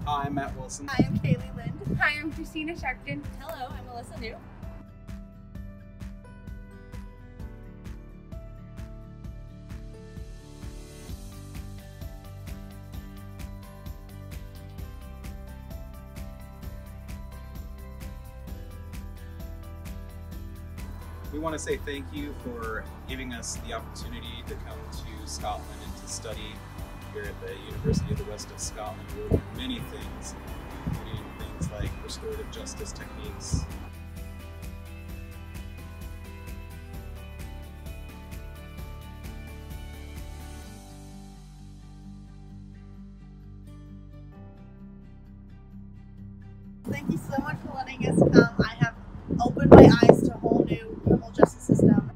Hi, I'm Matt Wilson. Hi, I'm Kaylee Lind. Hi, I'm Christina Sharpton. Hello, I'm Melissa New. We want to say thank you for giving us the opportunity to come to Scotland and to study here at the University of the West of Scotland. We learn many things, including things like restorative justice techniques. Thank you so much for letting us come. I have opened my eyes to a whole new criminal justice system.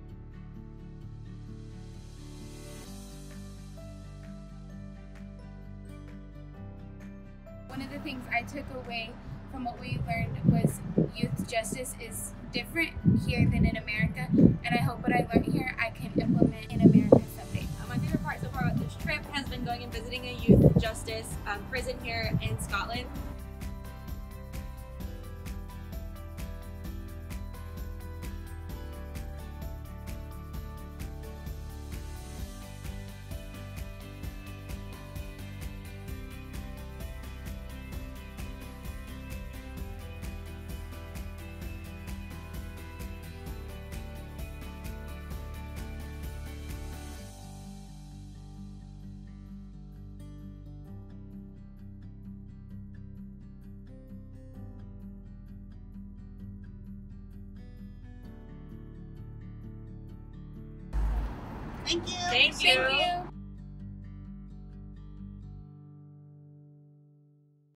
One of the things I took away from what we learned was youth justice is different here than in America, and I hope what I learned here I can implement in America someday. My favorite part so far about this trip has been going and visiting a youth justice prison here in Scotland. Thank you. Thank you. Thank you.